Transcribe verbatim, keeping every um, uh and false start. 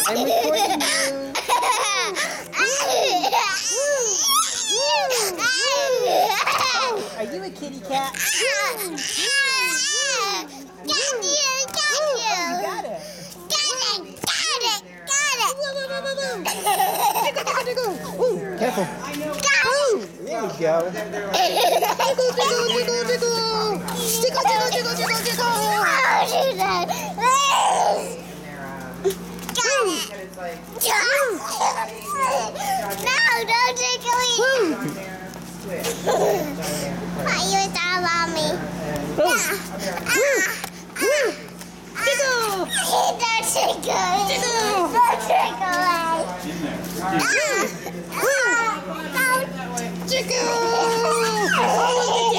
I'm recording you. Are you a kitty cat? Got you, got you. You got it. Got it, got it, got it. Jiggle, jiggle, jiggle. Ooh, careful. Got Ooh, there we go. Jiggle, jiggle, jiggle, jiggle. Jiggle, jiggle, jiggle, jiggle, jiggle. No, don't tickle me. Why you stop on me? Jiggle. Don't tickle me. Don't tickle me. Jiggle.